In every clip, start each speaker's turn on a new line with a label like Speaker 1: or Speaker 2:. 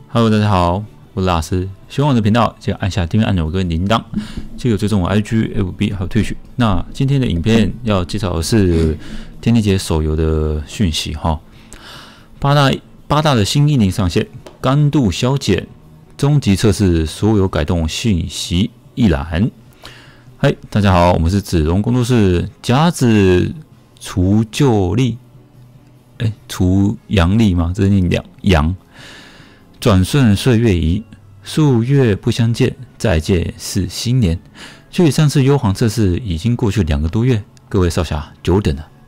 Speaker 1: Hello， 大家好，我是拉斯。喜欢我的频道，记得按下订阅按钮跟铃铛，记得追踪我 IG、FB 还有Twitch。那今天的影片要介绍的是天地劫手游的讯息哈。八大的新1.0上线，甘度消减，终极测试所有改动讯息一览。嗨，大家好，我们是子龙工作室，甲子除旧历，除阳历吗？这是念阳。转瞬岁月移，数月不相见，再见是新年。距离上次幽皇测试已经过去2个多月，各位少侠久等了。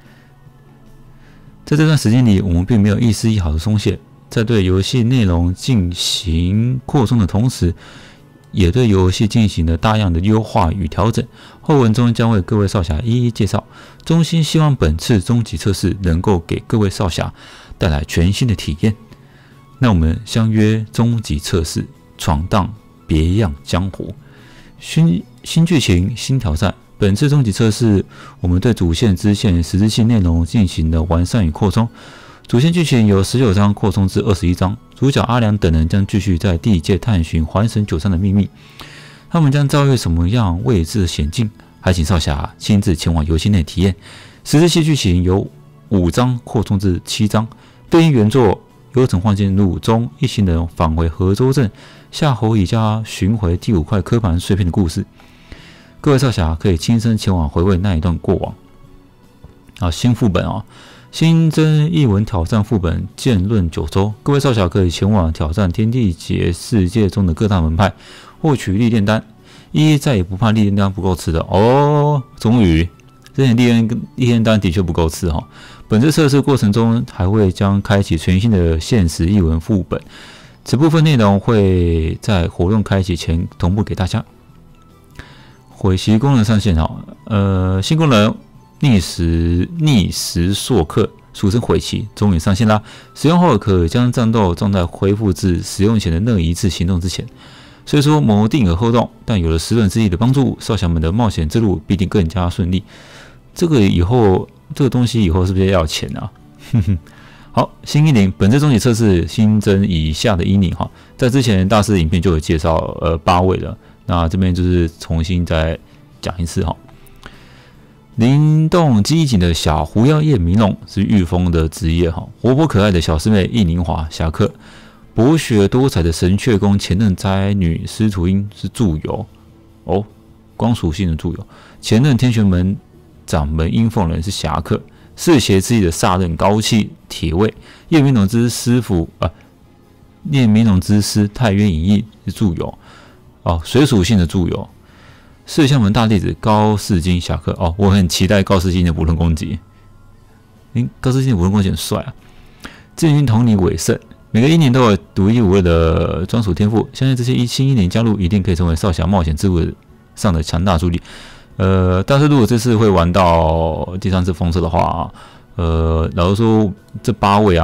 Speaker 1: 在这段时间里，我们并没有一丝一毫的松懈，在对游戏内容进行扩充的同时，也对游戏进行了大量的优化与调整。后文中将为各位少侠一一介绍。衷心希望本次终极测试能够给各位少侠带来全新的体验。那我们相约终极测试，闯荡别样江湖。新剧情，新挑战。本次终极测试，我们对主线、支线、实质性内容进行了完善与扩充。主线剧情由19章扩充至21章，主角阿良等人将继续在地界探寻还神9章的秘密。他们将遭遇什么样未知的险境？还请少侠亲自前往游戏内体验。实质性剧情由5章扩充至7章，对应原作《幽城幻境录》中一行人返回河州镇夏侯乙家寻回第5块刻盘碎片的故事。各位少侠可以亲身前往回味那一段过往。新副本新增译文挑战副本剑论9州，各位少侠可以前往挑战天地劫世界中的各大门派，获取历练丹。再也不怕历练丹不够吃的哦！终于，之前历练丹的确不够吃哈。本次测试过程中，还会将开启全新的限时译文副本，此部分内容会在活动开启前同步给大家。毁袭功能上线新功能逆时硕克，俗称毁袭，终于上线啦！使用后可将战斗状态恢复至使用前的任一次行动之前。虽说谋定而后动，但有了10人之力的帮助，少侠们的冒险之路必定更加顺利。这个东西以后是不是要钱啊？好，新1.0，本次终极测试新增以下的1.0哈，在之前大师影片就有介绍8位了，那这边就是重新再讲一次哈。灵动机警的小狐妖叶明龙是御风的职业哈，活泼可爱的小师妹易宁华侠客，博学多才的神阙宫前任斋女司徒英是助游光属性的助游，前任天玄门掌门阴凤人是侠客，嗜血之意的煞刃高气铁卫叶明龙之师傅叶明龙之师太渊隐逸是助游水属性的助游，释迦门大弟子高世金侠客我很期待高世金的补刃攻击，高世金的补刃攻击很帅啊！阵云同你尾胜，每个1年都有独一无二的专属天赋，相信这些新1年加入一定可以成为少侠冒险之路上的强大助力。但是如果这次会玩到第3次封测的话，老实说，这8位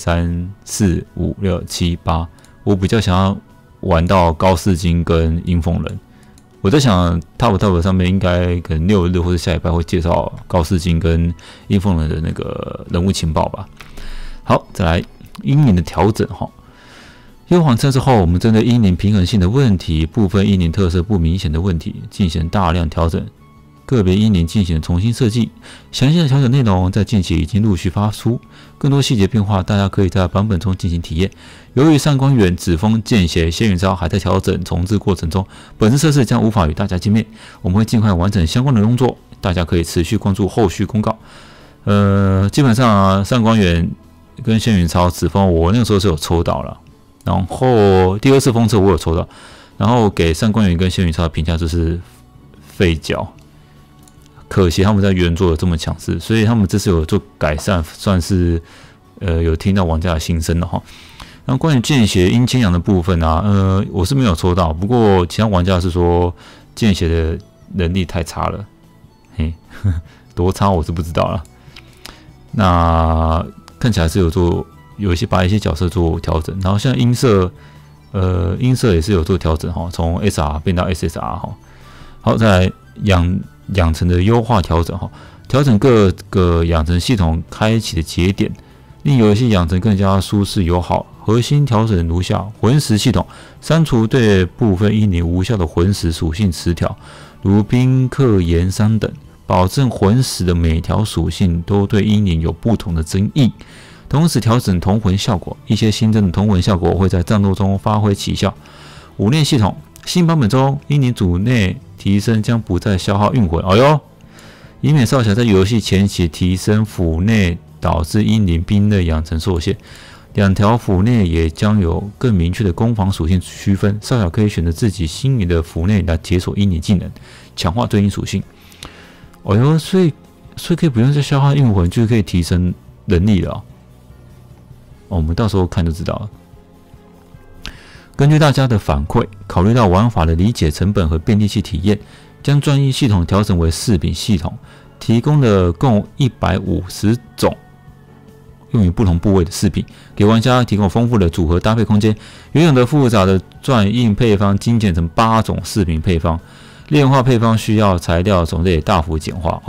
Speaker 1: 1、2、3、4、5、6、7、8，我比较想要玩到高世金跟阴凤人。我在想 Top 上面应该可能6日或者下礼拜会介绍高世金跟阴凤人的那个人物情报吧。好，再来1年的调整哈。幽皇测试后，我们针对1年平衡性的问题、部分1年特色不明显的问题进行大量调整，个别1年进行重新设计，详细的调整内容在近期已经陆续发出，更多细节变化大家可以在版本中进行体验。由于上官远、紫风、剑邪、仙云招还在调整重置过程中，本次测试将无法与大家见面，我们会尽快完成相关的工作，大家可以持续关注后续公告。基本上上官远跟仙云超、紫风我那个时候是有抽到了。然后第2次封测我有抽到，然后给上官远跟仙云超的评价就是废脚，可惜他们在原作有这么强势，所以他们这次有做改善，算是有听到玩家的心声了哈。然后关于剑邪阴千阳的部分我是没有抽到，不过其他玩家是说剑邪的能力太差了，多差我是不知道了。那看起来是把一些角色做调整，然后像音色也是有做调整哈，从 SR 变到 SSR 哈。好，再来养成的优化调整哈，调整各个养成系统开启的节点，令游戏养成更加舒适友好， 核心调整如下：魂石系统删除对部分阴灵无效的魂石属性词条，如冰、克、炎、伤等，保证魂石的每条属性都对阴灵有不同的增益。同时调整同魂效果，一些新增的同魂效果会在战斗中发挥奇效。五念系统新版本中，阴灵组内提升将不再消耗运魂。哎呦，以免少侠在游戏前期提升府内导致阴灵兵类养成受限。两条府内也将有更明确的攻防属性区分，少侠可以选择自己心仪的府内来解锁阴灵技能，强化对应属性。哎呦，所以可以不用再消耗运魂，就可以提升能力了。我们到时候看就知道了。根据大家的反馈，考虑到玩法的理解成本和便利器体验，将专一系统调整为饰品系统，提供了共150种用于不同部位的饰品，给玩家提供丰富的组合搭配空间。原有的复杂的钻印配方精简成8种饰品配方，炼化配方需要材料种类大幅简化。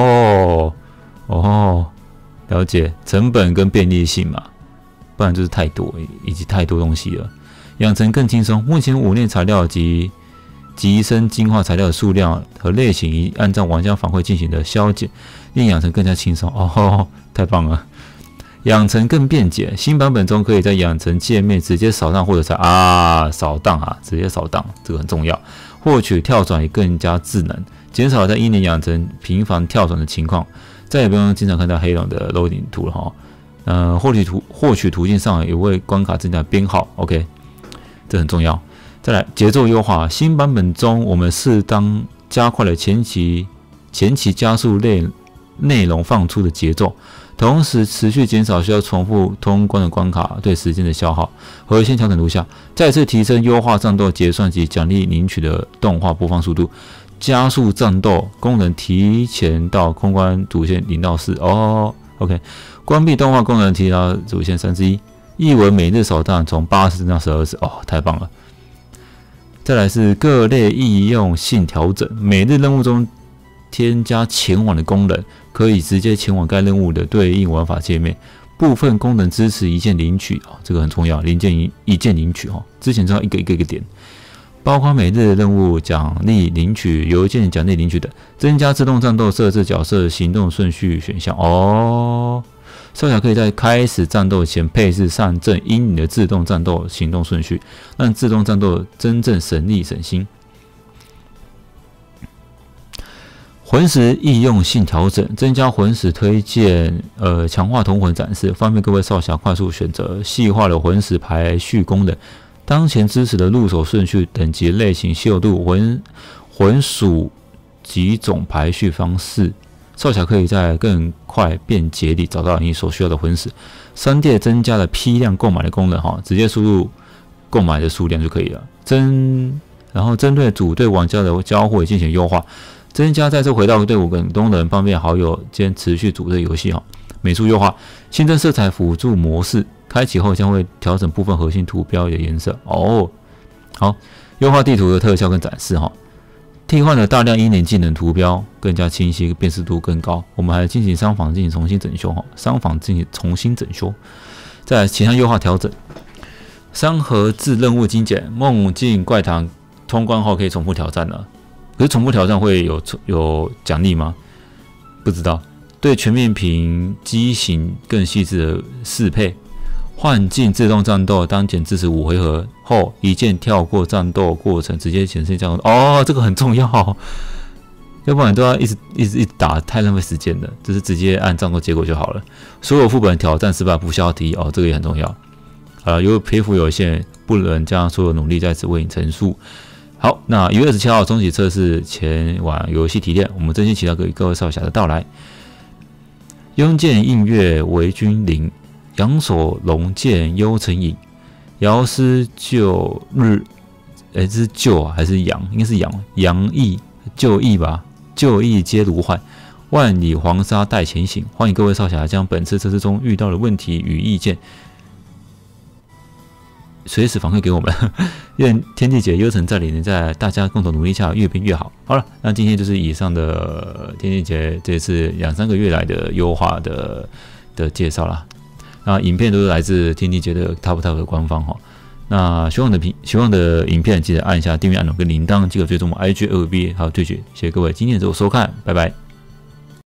Speaker 1: 了解，成本跟便利性嘛。不然就是太多，以及太多东西了。养成更轻松。目前5类材料及极深精华材料的数量和类型，已按照玩家反馈进行的削减，令养成更加轻松。太棒了！养成更便捷。新版本中可以在养成界面直接扫荡或者扫荡直接扫荡，这个很重要。获取跳转也更加智能，减少在阴灵养成频繁跳转的情况，再也不用经常看到黑龙的 loading 图了哈。获取途径上也为关卡增加编号 ，OK， 这很重要。再来，节奏优化。新版本中，我们适当加快了前期加速内容放出的节奏，同时持续减少需要重复通关的关卡对时间的消耗。核心调整如下：再次提升优化战斗结算及奖励领取的动画播放速度，加速战斗功能提前到通关主线0到4。OK。关闭动画功能提到主线1/3，译文每日扫荡从80增到12次，太棒了！再来是各类易用性调整，每日任务中添加前往的功能，可以直接前往该任务的对应玩法界面。部分功能支持一键领取，这个很重要，一键领取之前知道一个点，包括每日任务奖励领取、邮件奖励领取等，增加自动战斗设置角色行动顺序选项。少侠可以在开始战斗前配置上阵阴灵的自动战斗行动顺序，让自动战斗真正省力省心。魂石易用性调整，增加魂石推荐，强化同魂展示，方便各位少侠快速选择。细化了魂石排序功能，当前支持的入手顺序、等级、类型、稀有度、魂属几种排序方式。少侠可以在更快便捷地找到你所需要的魂石。商店增加了批量购买的功能，直接输入购买的数量就可以了。然后针对组队玩家的交互进行优化，增加再次回到队伍等功能，方便好友间持续组队游戏。美术优化，新增色彩辅助模式，开启后将会调整部分核心图标的颜色。好，优化地图的特效跟展示。替换了大量阴灵技能图标，更加清晰，辨识度更高。我们还进行商坊进行重新整修。再来其他优化调整，三合制任务精简，梦境怪堂通关后可以重复挑战了。可是重复挑战会有奖励吗？不知道。对全面屏机型更细致的适配。幻境自动战斗，当前支持5回合后，一键跳过战斗过程，直接显示战斗。这个很重要，要不然都要一直打，太浪费时间了。就是直接按战斗结果就好了。所有副本挑战失败不消耗题，这个也很重要。由于篇幅有限，不能将所有努力在此为你陈述。好，那1月27号终极测试前往游戏体验，我们真心期待各位少侠的到来。拥剑映月为君临。仰首龙剑幽沉影，遥思旧日，这是旧还是阳？应该是阳意旧意吧？旧意皆如幻，万里黄沙待前行。欢迎各位少侠将本次测试中遇到的问题与意见，随时反馈给我们。愿天地姐幽沉在里，在大家共同努力下越变越好。好了，那今天就是以上的天地姐这次2-3个月来的优化的介绍啦。 那影片都是来自天地节的 Top 的官方哈。那喜欢的影片记得按一下订阅按钮跟铃铛，记得追踪我们 IG、FB 还有Twitch。谢谢各位今天的收看，拜拜。